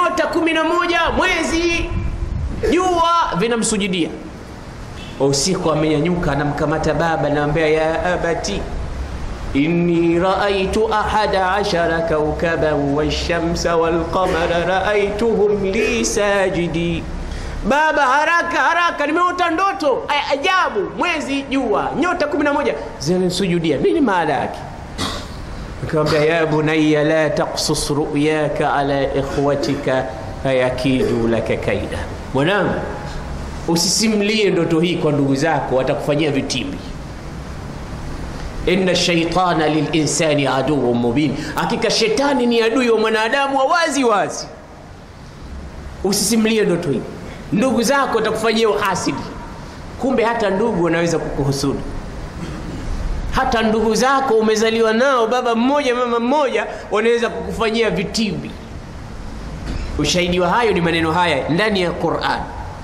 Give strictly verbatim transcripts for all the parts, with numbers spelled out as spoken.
nyota kumi na moja, mwezi, jua vinamsujudia. Usiku amenyanyuka anamkamata baba na anambia ya abati inni raaitu ahada ashara kawkaban wash-shamsa wal-qamara raaituhum li sajidi. Baba haraka haraka, nimeota ndoto ajabu, mwezi, jua, nyota kumi na moja zinasujudia. Nini maana yake? Akamwambia ya bunayya la taqsus ru'yaka ala ikhwatika fayakidu laka kaida. Mwanangu, usisimlie ndoto hii kwa ndugu zako, watakufanyia vitimbi. Inna shaytana lilinsani aduwwun mubin, hakika shetani ni adui wa mwanadamu wa wazi wazi. Usisimlie ndoto hii, ndugu zako watakufanyia uhasidi. Kumbe hata ndugu wanaweza kukuhusudu. Hata ndugu zako umezaliwa nao baba mmoja mama mmoja wanaweza kukufanyia vitimbi. Ushahidi wa hayo ni maneno haya ndani ya Qur'an.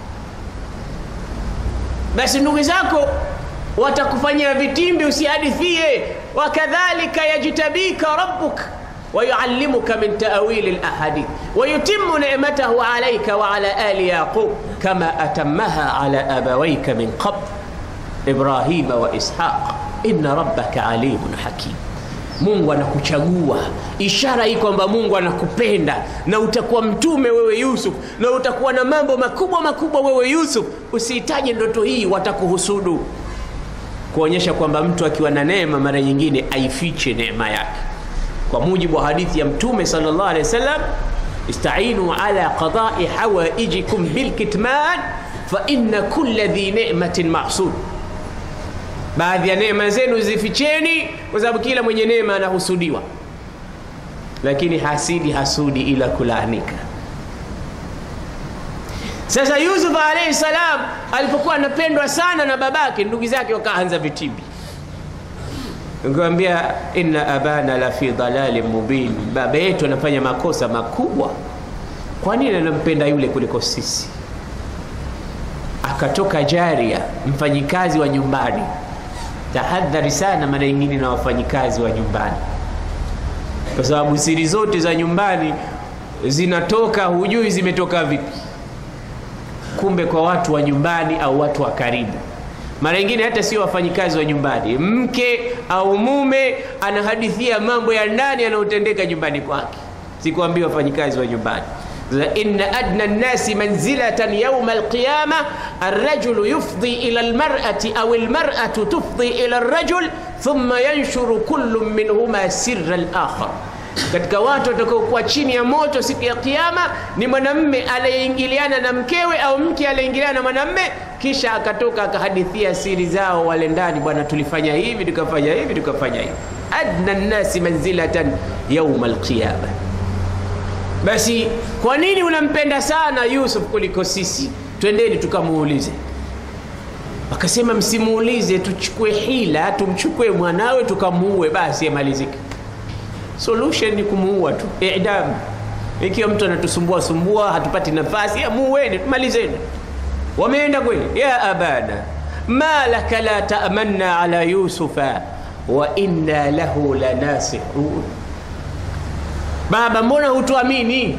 Basi ndugu zako watakufanyia vitimbi, usihadithie. Wakadhalika yajtabika rabbuk wa yuallimuka min ta'wil al-ahadith wa yutimmu ni'matahu 'alayka wa 'ala ali yaqub kama atammaha 'ala abawayka min qabl Ibrahim wa Ishaq inna rabbaka alimun hakim. Mungu anakuchagua, ishara hii kwamba Mungu anakupenda na utakuwa mtume wewe Yusuf, na utakuwa na mambo makubwa makubwa wewe Yusuf. Usihitaji ndoto hii watakuhusudu, kuonyesha kwamba mtu akiwa na neema mara nyingine aifiche neema yake. Kwa mujibu wa hadithi ya Mtume sallallahu alaihi wasallam, istainu ala qada'i hawaijikum bilkitman fa inna kulla dhi ni'matin mahsud. Baadhi ya neema zenu zificheni kwa sababu kila mwenye neema anahusudiwa. Lakini hasidi hasudi ila kulaanika. Sasa Yusuf alayhi salam alipokuwa anapendwa sana na babake, ndugu zake wakaanza vitimbi. Ngomwambia inna abana la fi dalalin mubin, baba yetu anafanya makosa makubwa. Kwa nini anampenda yule kuliko sisi? Akatoka Jaria, mfanyikazi wa nyumbani. Tahadhari sana mara nyingine na wafanyikazi wa nyumbani, kwa sababu siri zote za nyumbani zinatoka, hujui zimetoka vipi. Kumbe kwa watu wa nyumbani au watu wa karibu, mara nyingine hata sio wafanyikazi wa nyumbani, mke au mume anahadithia mambo ya ndani yanayotendeka nyumbani kwake. Sikwambia wafanyikazi wa nyumbani. inna adna an-nasi manzilatan yawm al-qiyamah ar-rajulu yufdi ila al-mar'ati aw al-mar'atu tufdi ila ar-rajul thumma yanshuru kullu minhuma sirra al-akhar. Katika watu watakaokuwa chini ya moto siku ya kiyama ni mwanamume aliyeingiliana na mkewe au mke aliyeingiliana na mwanamume, kisha akatoka akahadithia siri zao wale ndani. Bwana, tulifanya hivi tukafanya hivi tukafanya hivi. Adna an-nasi manzilatan yawm al-qiyamah. Basi kwa nini unampenda sana Yusuf kuliko sisi? Twendeni tukamuulize. Akasema msimuulize, tuchukue hila, tumchukue mwanawe tukamuue, basi yamalizike. Solution ni kumuua tu, i'dam. Ikiwa mtu anatusumbua sumbua hatupati nafasi, ya muweni tumalizeni. Wameenda kweli, ya abana ma laka la ta'manna ala yusufa wa inna lahu lanasihun. Baba, mbona hutuamini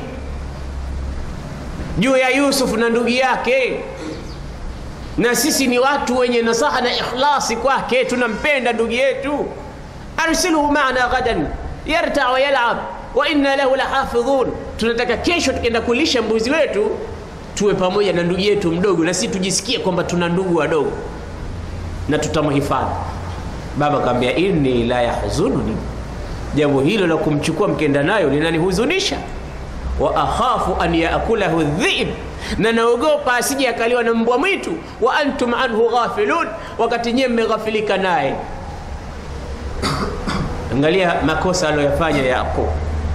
juu ya Yusuf na ndugu yake? Na sisi ni watu wenye nasaha na ikhlasi kwake, tunampenda ndugu yetu. Arsiluhu ma'ana ghadan yarta wa yal'ab wa inna lahu lahafidhun. Tunataka kesho tukienda kulisha mbuzi wetu tuwe pamoja na ndugu yetu mdogo, na sisi tujisikie kwamba tuna ndugu wadogo na tutamhifadhi. Baba akamwambia inni la yahzununi, jambo hilo la kumchukua mkenda nayo linanihuzunisha. Wa akhafu an yaakulahu dhib, na naogopa asije akaliwa na mbwa mwitu. Wa antum anhu ghafilun, wakati nyewe mmeghafilika naye. Angalia makosa aliyofanya Yaqub.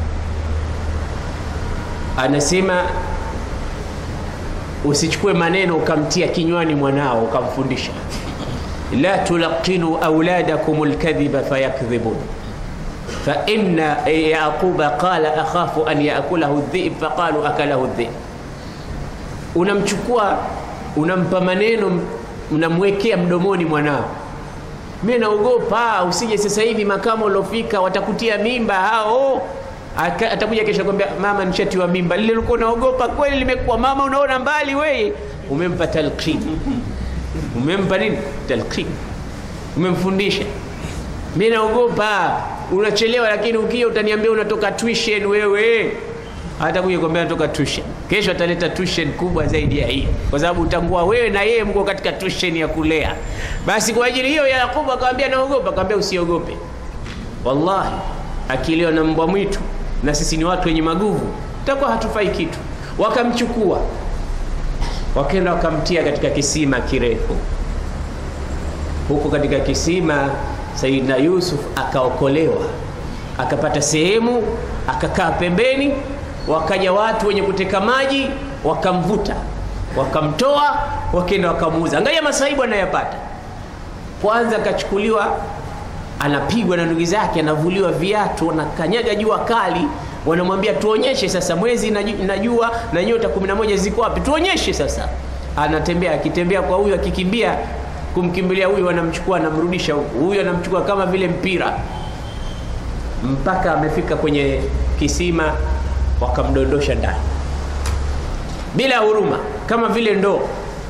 Anasema usichukue maneno ukamtia kinywani mwanao ukamfundisha. La tulaqinu auladakum alkadhiba fayakdhibun fa inna Yaquba qala akhafu an yaakulahu adh-dhi'b faqalu akalahu adh-dhi'b. Unamchukua unampa maneno unamwekea mdomoni mwanao. Mimi naogopa usije sasa hivi makamo ulofika watakutia mimba hao. Atakuja kesho kwambia mama nishatiwa mimba. Lile ulikuwa unaogopa kweli limekuwa mama, unaona mbali wewe. Umempa talqin. Umempa nini? Talqin. Umemfundisha. Mimi naogopa, unachelewa lakini ukija utaniambia unatoka tuition wewe. Atakuja kwambia natoka tuition. Kesho ataleta tuition kubwa zaidi ya hii. Kwa sababu utangua wewe na yeye mko katika tuition ya kulea. Basi kwa ajili hiyo Yakubu akamwambia naogopa, akamwambia usiogope. Wallahi akiliwa na mbwa mwitu na sisi ni watu wenye maguvu, tutakuwa hatufai kitu. Wakamchukua. Wakaenda wakamtia katika kisima kirefu. Huko katika kisima Sayyidina Yusuf akaokolewa. Akapata sehemu, akakaa pembeni, wakaja watu wenye kuteka maji, wakamvuta, wakamtoa, wakaenda wakamuuza. Angalia masaibu anayopata. Kwanza akachukuliwa, anapigwa na ndugu zake, anavuliwa viatu, anakanyaga jua kali, wanamwambia tuonyeshe sasa mwezi na jua na nyota kumi na moja ziko wapi, tuonyeshe sasa. Anatembea, akitembea kwa huyu, akikimbia kumkimbilia huyu, wanamchukua anamrudisha huyu, huyu anamchukua kama vile mpira, mpaka amefika kwenye kisima, wakamdondosha ndani bila huruma, kama vile ndoo.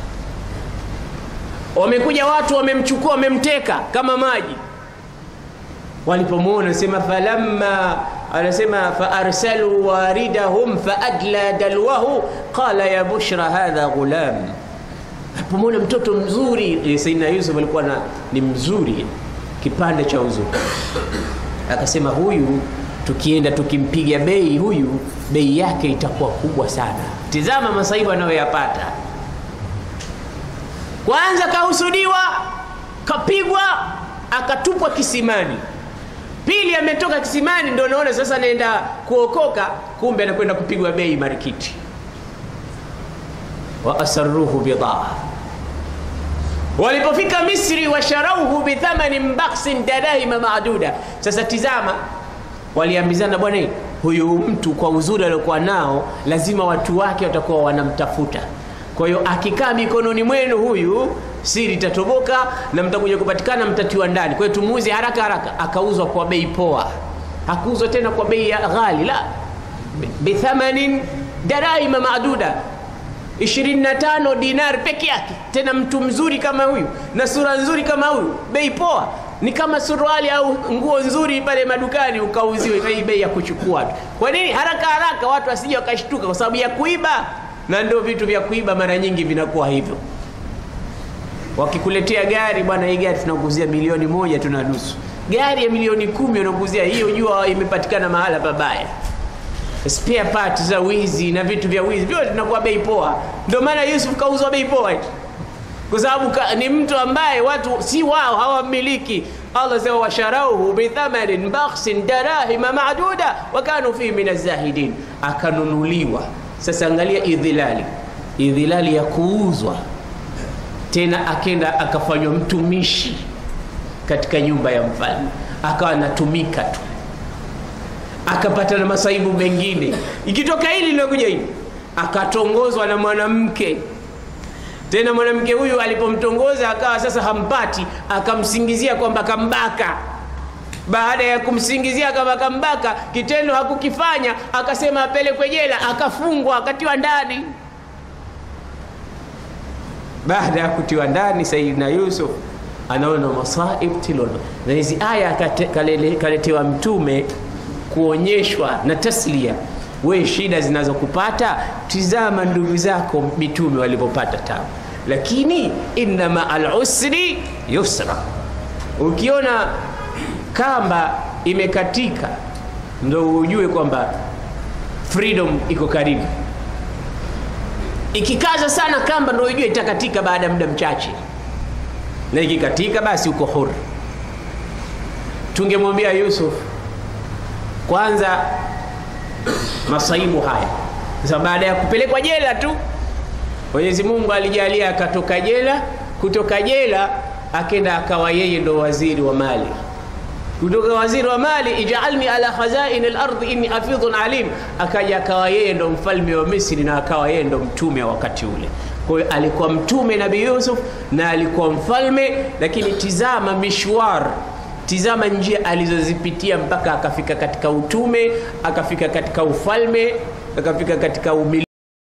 Wamekuja watu wamemchukua, wamemteka kama maji. Walipomuona sema falamma, anasema fa arsalu waridahum fa adla dalwahu qala ya bushra hadha ghulam. Alipomuona mtoto mzuri, Sayyidina Yusuf alikuwa na ni mzuri kipande cha uzuri, akasema huyu tukienda tukimpiga bei, huyu bei yake itakuwa kubwa sana. Tizama masaibu anayoyapata. Kwanza kahusudiwa, kapigwa, akatupwa kisimani. Pili ametoka kisimani, ndio naona sasa anaenda kuokoka, kumbe anakwenda kupigwa bei marikiti. Wa asarruhu bidaa. Walipofika Misri washarauhu bithamanin baksin darahima maaduda. Sasa tizama, waliambizana bwana, huyu mtu kwa uzuri aliokuwa nao lazima watu wake watakuwa wanamtafuta. Kwa hiyo akikaa mikononi mwenu huyu siri itatoboka na mtakuja kupatikana, mtatiwa ndani. Kwa hiyo tumuuze haraka haraka. Akauzwa kwa bei poa. Hakuuzwa tena kwa bei ghali, la. Bithamanin darahima maaduda. ishirini na tano dinar peke yake. Tena mtu mzuri kama huyu na sura nzuri kama huyu, bei poa. Ni kama suruali au nguo nzuri pale madukani ukauziwe bei bei ya kuchukua tu. Kwa nini? Haraka haraka watu wasije wakashtuka kwa sababu ya kuiba. Na ndio vitu vya kuiba mara nyingi vinakuwa hivyo. Wakikuletea gari, bwana hii gari tunakuzia milioni moja tuna nusu. Gari ya milioni kumi unakuzia, hiyo jua imepatikana mahala pabaya. Spare parts za wizi na vitu vya wizi vyote tunakuwa bei poa. Ndio maana Yusuf kauzwa bei poa. Kwa sababu ni mtu ambaye watu si wao hawamiliki. Allah sema washarauhu bithamanin bakhsin darahima maaduda wa kanu fi min az-zahidin. Akanunuliwa. Sasa angalia idhilali. Idhilali ya kuuzwa. Tena akenda akafanywa mtumishi katika nyumba ya mfalme. Akawa anatumika tu. Akapata na masaibu mengine. Ikitoka hili linakuja hili. Akatongozwa na mwanamke. Tena mwanamke huyu alipomtongoza akawa sasa hampati, akamsingizia kwamba kambaka. Baada ya kumsingizia kama kambaka, kitendo hakukifanya, akasema apelekwe jela, akafungwa, akatiwa ndani. Baada ya kutiwa ndani, Sayyidina Yusuf anaona masaib tilona. Na hizi aya kaletewa mtume kuonyeshwa na taslia. We shida zinazokupata, tizama ndugu zako mitume walipopata tabu. Lakini inna ma'al usri yusra. Ukiona kamba imekatika, ndio ujue kwamba freedom iko karibu. Ikikaza sana kamba, ndio ujue itakatika baada ya muda mchache. Na ikikatika basi uko huru. Tungemwambia Yusuf kwanza masaibu haya. Sasa baada ya kupelekwa jela tu, Mwenyezi Mungu alijalia akatoka jela. Kutoka jela akenda akawa yeye ndo waziri wa mali. Kutoka waziri wa mali, ij'alni ala khazain al-ardh inni hafidhun alim, akaja akawa yeye ndo mfalme wa Misri na akawa yeye ndo mtume wakati ule. Kwa hiyo alikuwa mtume Nabii Yusuf na alikuwa mfalme. Lakini tizama mishwar, Tizama njia alizozipitia mpaka akafika katika utume, akafika katika ufalme, akafika katika umiliki.